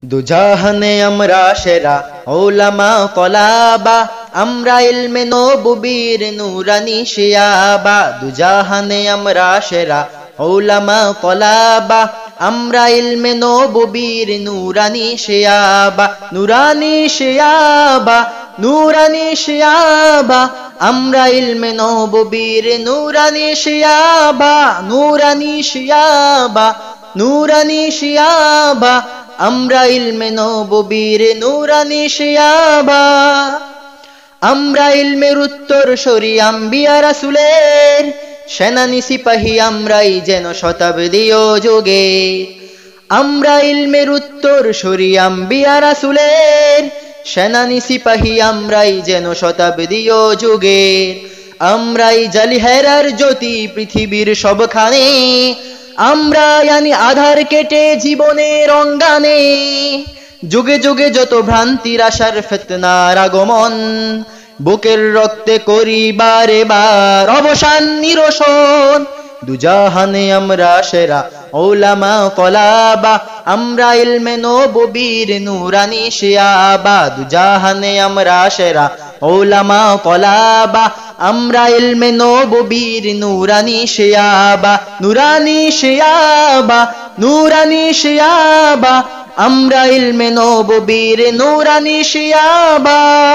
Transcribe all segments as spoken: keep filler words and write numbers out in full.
দুজাহানে আমরা সেরা উলামা তলাবা, আমরা ইলমে নববীর নূরানি শিয়াবা। দুজাহানে আমরা সেরা উলামা তলাবা, আমরা ইলমে নববীর নূরানি শিয়াবা। নূরানি শিয়াবা, নূরানি শিয়াবা, আমরা ইলমে নববীর নূরানি শিয়াবা। নূরানি শিয়াবা, নূরানি শিয়াবা, আমরা ইলমে নববীর নূরানি শিয়াবা। আমরা ইলমের উত্তর সরি আম্বিয়া রাসূলের, সেনানি সিপাহী আমরাই যেন শতাব্দী ও যুগে। আমরা ইলমের উত্তর সরি আম্বিয়া রাসূলের, সেনানি সিপাহী আমরাই যেন শতাব্দী ও যুগে। আমরাই জালিহেরার জ্যোতি পৃথিবীর সবখানে, আমরা জানি আধার কেটে জীবনের অঙ্গানে। যুগে যুগে যত ভ্রান্তির আশার ফিতনার আগমন, বুকের রক্তে করি বারে বার অবসান নিরসন। দুজাহানে আমরা সেরা উলামা তলাবা, আমরা ইলমে নববীর নূরানি শিয়াবা। দুজাহানে আমরা সেরা উলামা তলাবা, আমরা ইলমে নববীর নূরানি শিয়াবা। নূরানি শিয়াবা, নূরানি শিয়াবা, আমরা ইলমে নববীর নূরানি শিয়াবা।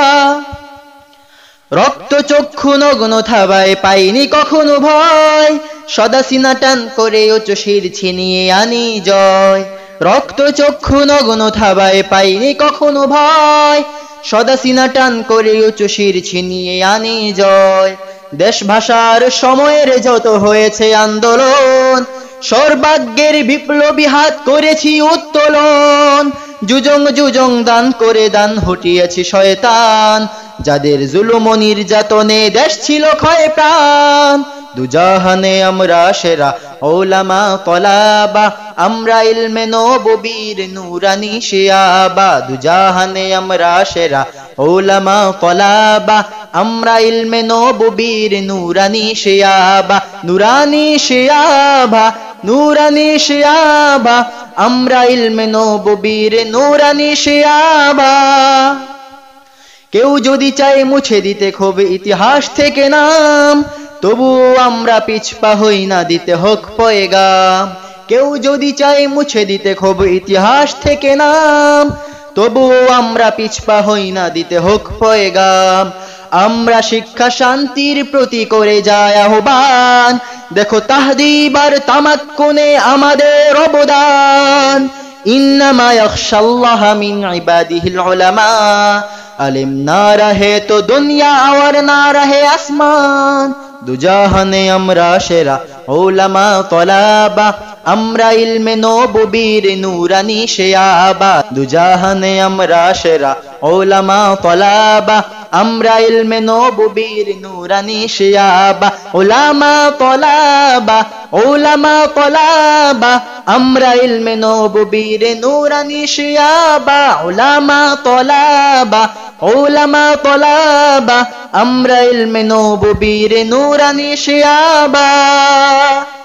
রক্ত চক্ষু নগ্ন থাবায় পাইনি কখনো ভয়, সদা সিনা টান করে উচ্চ শির ছিনিয়ে আনি জয়। রক্ত চক্ষু নগ্ন থাবায় পাইনি কখনো ভয়, সদা সিনা টান করে উচ্চ শির ছিনিয়ে আনি জয়। দেশ ভাষার সময়ের যত হয়েছে আন্দোলন, সর্বাগ্যের বিপ্লবী হাত করেছি উত্তোলন। যুজং যুজং দান করে দান হটিয়েছি শয়তান, যাদের জুলুম নির্যাতনে দেশ ছিল ক্ষয় প্রাণ। দুজাহানে আমরা সেরা উলামা তলাবা, আমরা ইলমে নববীর নূরানি শিয়াবা। দুজাহানে আমরা সেরা উলামা তলাবা, আমরা ইলমে নববীর নূরানি শিয়াবা। নূরানি শিয়াবা, নূরানি শিয়াবা, আমরা ইলমে নববীর নূরানি শিয়াবা। কেউ যদি চায় মুছে দিতে ক্ষোভ ইতিহাস থেকে নাম, তবু আমরা পিছপা হই না, দিতে হোক পয়গাম। কেউ যদি চায় মুছে দিতে ক্ষোভ ইতিহাস থেকে নাম, তবু আমরা পিছপা হই না, দিতে হোক পয়গাম। আমরা শিক্ষা শান্তির প্রতি করে যায় আহ্বান, দেখো তাহদীব আর তামাক্কুনে আমাদের অবদান। ইন্নামা ইয়াখশাল্লাহা মিন ইবাদিহিল উলামা, আলিম না রহে তো দুনিয়া আর না রহে আসমান। দুজাহানে আমরা সেরা উলামা তলাবা, আমরা ইলমে নববীর নূরানি শিয়াবা। দুজাহানে আমরা সেরা উলামা তলাবা, আমরা ইলমে নববীর নূরানি শিয়াবা। উলামা তলাবা, উলামা তলাবা, আমরা ইলমে নববীর নূরানি শিয়াবা। উলামা তলাবা, উলামা তলাবা, আমরা ইলমে নববীর নূরানি শিয়াবা।